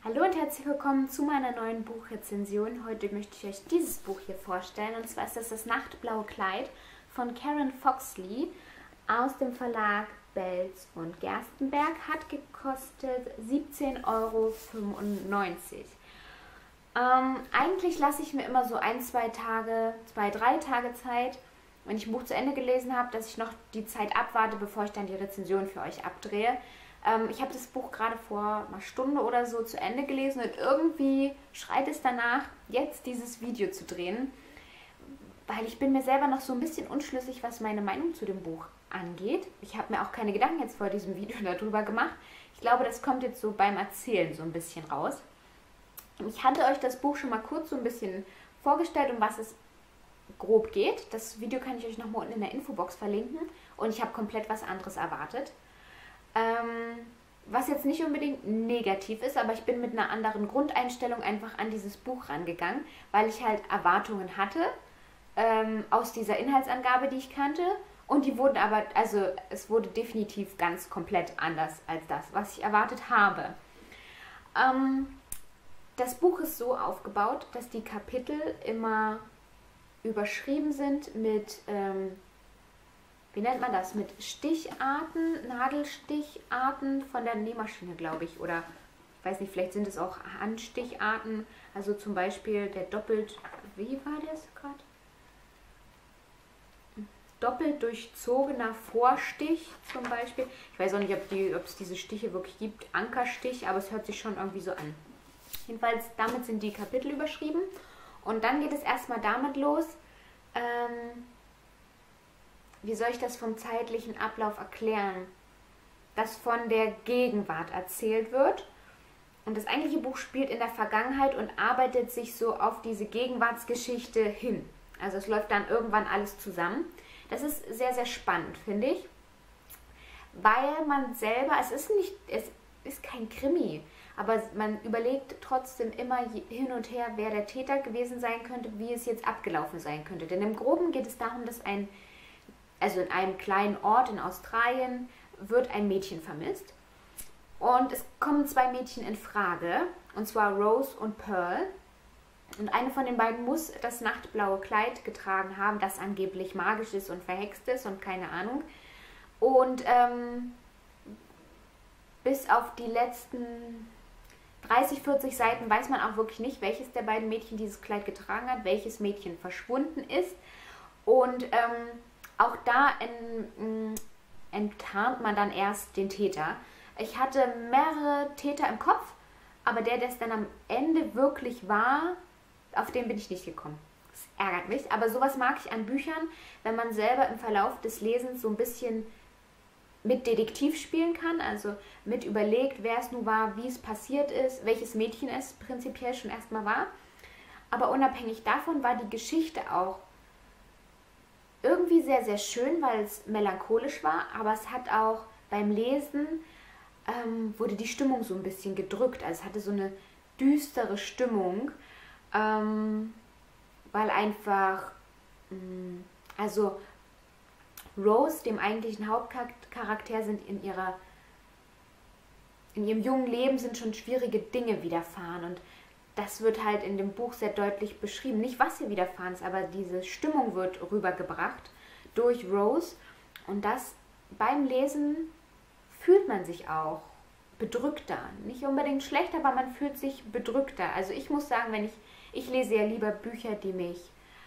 Hallo und herzlich willkommen zu meiner neuen Buchrezension. Heute möchte ich euch dieses Buch hier vorstellen. Und zwar ist das Nachtblaue Kleid von Karen Foxley aus dem Verlag Belz und Gerstenberg. Hat gekostet 17,95 €. Eigentlich lasse ich mir immer so 3 Tage Zeit, wenn ich ein Buch zu Ende gelesen habe, dass ich noch die Zeit abwarte, bevor ich dann die Rezension für euch abdrehe. Ich habe das Buch gerade vor einer Stunde oder so zu Ende gelesen und irgendwie schreit es danach, jetzt dieses Video zu drehen, weil ich bin mir selber noch so ein bisschen unschlüssig, was meine Meinung zu dem Buch angeht. Ich habe mir auch keine Gedanken jetzt vor diesem Video darüber gemacht. Ich glaube, das kommt jetzt so beim Erzählen so ein bisschen raus. Ich hatte euch das Buch schon mal kurz so ein bisschen vorgestellt, um was es grob geht. Das Video kann ich euch noch mal unten in der Infobox verlinken und ich habe komplett was anderes erwartet. Was jetzt nicht unbedingt negativ ist, aber ich bin mit einer anderen Grundeinstellung einfach an dieses Buch rangegangen, weil ich halt Erwartungen hatte aus dieser Inhaltsangabe, die ich kannte, und die wurden aber, also es wurde definitiv ganz komplett anders als das, was ich erwartet habe. Das Buch ist so aufgebaut, dass die Kapitel immer überschrieben sind mit wie nennt man das? Mit Sticharten, Nadelsticharten von der Nähmaschine, glaube ich. Oder ich weiß nicht, vielleicht sind es auch Handsticharten. Also zum Beispiel der wie war das gerade? Doppelt durchzogener Vorstich zum Beispiel. Ich weiß auch nicht, ob es diese Stiche wirklich gibt. Ankerstich, aber es hört sich schon irgendwie so an. Jedenfalls, damit sind die Kapitel überschrieben. Und dann geht es erstmal damit los, wie soll ich das vom zeitlichen Ablauf erklären, dass von der Gegenwart erzählt wird. Und das eigentliche Buch spielt in der Vergangenheit und arbeitet sich so auf diese Gegenwartsgeschichte hin. Also es läuft dann irgendwann alles zusammen. Das ist sehr, sehr spannend, finde ich. Weil man selber, es ist kein Krimi, aber man überlegt trotzdem immer hin und her, wer der Täter gewesen sein könnte, wie es jetzt abgelaufen sein könnte. Denn im Groben geht es darum, dass in einem kleinen Ort in Australien wird ein Mädchen vermisst. Und es kommen 2 Mädchen in Frage, und zwar Rose und Pearl. Und eine von den beiden muss das nachtblaue Kleid getragen haben, das angeblich magisch ist und verhext ist und keine Ahnung. Und bis auf die letzten 30, 40 Seiten weiß man auch wirklich nicht, welches der beiden Mädchen dieses Kleid getragen hat, welches Mädchen verschwunden ist. Und auch da enttarnt man dann erst den Täter. Ich hatte mehrere Täter im Kopf, aber der es dann am Ende wirklich war, auf den bin ich nicht gekommen. Das ärgert mich, aber sowas mag ich an Büchern, wenn man selber im Verlauf des Lesens so ein bisschen mit Detektiv spielen kann, also mit überlegt, wer es nun war, wie es passiert ist, welches Mädchen es prinzipiell schon erstmal war. Aber unabhängig davon war die Geschichte auch irgendwie sehr, sehr schön, weil es melancholisch war, aber es hat auch beim Lesen, wurde die Stimmung so ein bisschen gedrückt. Also es hatte so eine düstere Stimmung, weil einfach, also Rose, dem eigentlichen Hauptcharakter, sind in ihrem jungen Leben sind schon schwierige Dinge widerfahren, und das wird halt in dem Buch sehr deutlich beschrieben. Nicht, was ihr widerfahren ist, aber diese Stimmung wird rübergebracht durch Rose. Und das beim Lesen fühlt man sich auch bedrückter. Nicht unbedingt schlechter, aber man fühlt sich bedrückter. Also ich muss sagen, ich lese ja lieber Bücher, die mich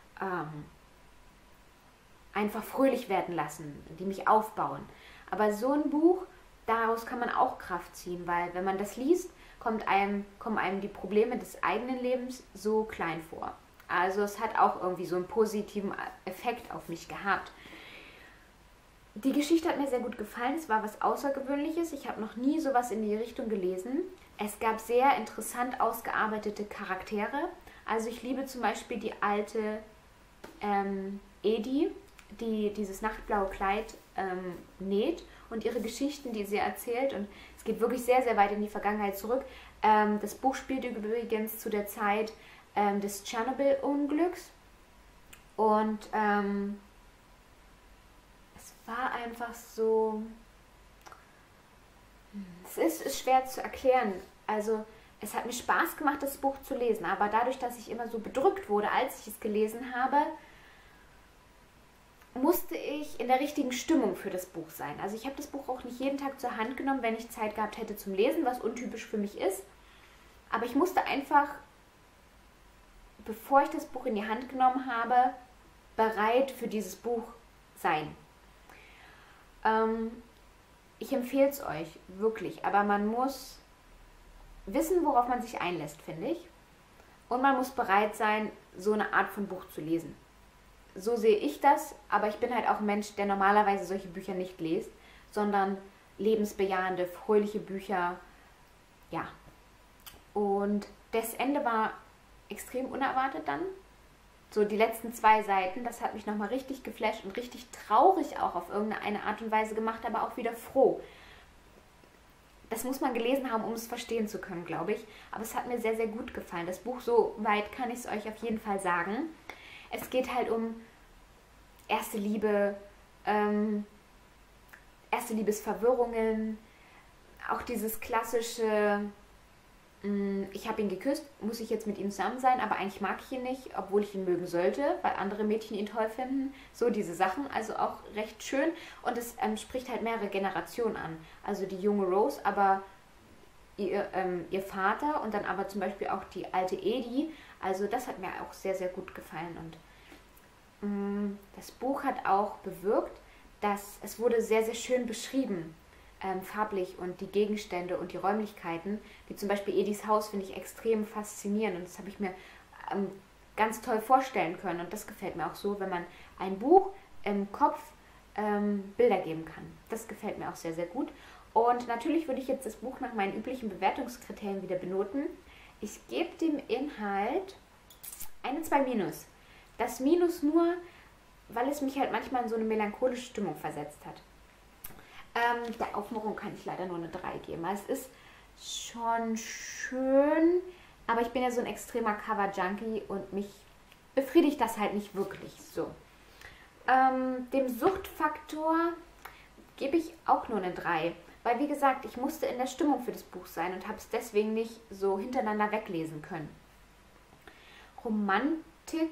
einfach fröhlich werden lassen, die mich aufbauen. Aber so ein Buch, daraus kann man auch Kraft ziehen, weil wenn man das liest, kommen einem die Probleme des eigenen Lebens so klein vor. Also es hat auch irgendwie so einen positiven Effekt auf mich gehabt. Die Geschichte hat mir sehr gut gefallen. Es war was Außergewöhnliches. Ich habe noch nie sowas in die Richtung gelesen. Es gab sehr interessant ausgearbeitete Charaktere. Also ich liebe zum Beispiel die alte Edie, die dieses nachtblaue Kleid näht, und ihre Geschichten, die sie erzählt. Und es geht wirklich sehr, sehr weit in die Vergangenheit zurück. Das Buch spielt übrigens zu der Zeit des Tschernobyl-Unglücks. Und es war einfach so, es ist schwer zu erklären. Also es hat mir Spaß gemacht, das Buch zu lesen, aber dadurch, dass ich immer so bedrückt wurde, als ich es gelesen habe, musste ich in der richtigen Stimmung für das Buch sein. Also ich habe das Buch auch nicht jeden Tag zur Hand genommen, wenn ich Zeit gehabt hätte zum Lesen, was untypisch für mich ist. Aber ich musste einfach, bevor ich das Buch in die Hand genommen habe, bereit für dieses Buch sein. Ich empfehle es euch, wirklich. Aber man muss wissen, worauf man sich einlässt, finde ich. Und man muss bereit sein, so eine Art von Buch zu lesen. So sehe ich das, aber ich bin halt auch ein Mensch, der normalerweise solche Bücher nicht liest, sondern lebensbejahende, fröhliche Bücher. Ja. Und das Ende war extrem unerwartet dann. So die letzten 2 Seiten, das hat mich nochmal richtig geflasht und richtig traurig auch auf irgendeine Art und Weise gemacht, aber auch wieder froh. Das muss man gelesen haben, um es verstehen zu können, glaube ich. Aber es hat mir sehr, sehr gut gefallen. Das Buch, so weit kann ich es euch auf jeden Fall sagen. Es geht halt um erste Liebe, erste Liebesverwirrungen, auch dieses klassische, ich habe ihn geküsst, muss ich jetzt mit ihm zusammen sein, aber eigentlich mag ich ihn nicht, obwohl ich ihn mögen sollte, weil andere Mädchen ihn toll finden. So diese Sachen, also auch recht schön. Und es spricht halt mehrere Generationen an. Also die junge Rose, aber ihr Vater und dann aber zum Beispiel auch die alte Edie. Also das hat mir auch sehr, sehr gut gefallen. Und das Buch hat auch bewirkt, dass es wurde sehr, sehr schön beschrieben, farblich, und die Gegenstände und die Räumlichkeiten, wie zum Beispiel Edis Haus, finde ich extrem faszinierend und das habe ich mir ganz toll vorstellen können und das gefällt mir auch so, wenn man ein Buch im Kopf Bilder geben kann. Das gefällt mir auch sehr, sehr gut. Und natürlich würde ich jetzt das Buch nach meinen üblichen Bewertungskriterien wieder benoten. Ich gebe dem Inhalt eine 2-. Das Minus nur, weil es mich halt manchmal in so eine melancholische Stimmung versetzt hat. Der Aufmachung kann ich leider nur eine 3 geben. Es ist schon schön, aber ich bin ja so ein extremer Cover-Junkie und mich befriedigt das halt nicht wirklich so. Dem Suchtfaktor gebe ich auch nur eine 3. Weil, wie gesagt, ich musste in der Stimmung für das Buch sein und habe es deswegen nicht so hintereinander weglesen können. Romantik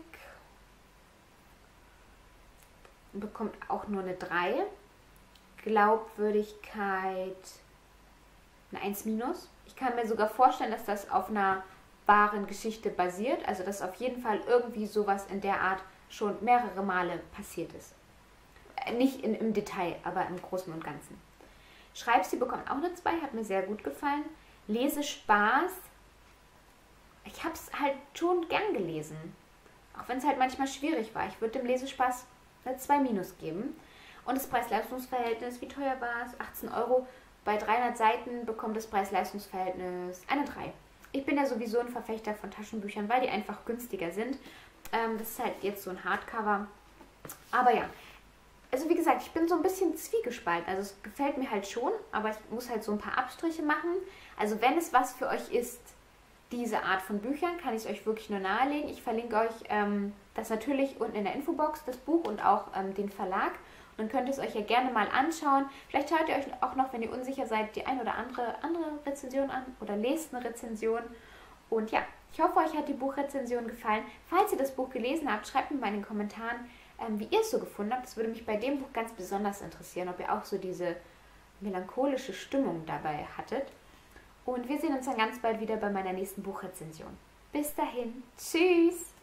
bekommt auch nur eine 3. Glaubwürdigkeit eine 1-. Ich kann mir sogar vorstellen, dass das auf einer wahren Geschichte basiert. Also dass auf jeden Fall irgendwie sowas in der Art schon mehrere Male passiert ist. Nicht im Detail, aber im Großen und Ganzen. Schreibstil bekommt auch eine 2, hat mir sehr gut gefallen. Lesespaß, ich habe es halt schon gern gelesen. Auch wenn es halt manchmal schwierig war. Ich würde dem Lesespaß eine 2- geben. Und das Preis-Leistungs-Verhältnis, wie teuer war es? 18 Euro. Bei 300 Seiten bekommt das Preis-Leistungs-Verhältnis eine 3. Ich bin ja sowieso ein Verfechter von Taschenbüchern, weil die einfach günstiger sind. Das ist halt jetzt so ein Hardcover. Aber ja, also wie gesagt, ich bin so ein bisschen zwiegespalten. Also es gefällt mir halt schon, aber ich muss halt so ein paar Abstriche machen. Also wenn es was für euch ist, diese Art von Büchern, kann ich es euch wirklich nur nahelegen. Ich verlinke euch das natürlich unten in der Infobox, das Buch und auch den Verlag. Dann könnt ihr es euch ja gerne mal anschauen. Vielleicht schaut ihr euch auch noch, wenn ihr unsicher seid, die ein oder andere Rezension an oder lest eine Rezension. Und ja, ich hoffe, euch hat die Buchrezension gefallen. Falls ihr das Buch gelesen habt, schreibt mir mal in den Kommentaren, wie ihr es so gefunden habt. Das würde mich bei dem Buch ganz besonders interessieren, ob ihr auch so diese melancholische Stimmung dabei hattet. Und wir sehen uns dann ganz bald wieder bei meiner nächsten Buchrezension. Bis dahin, tschüss!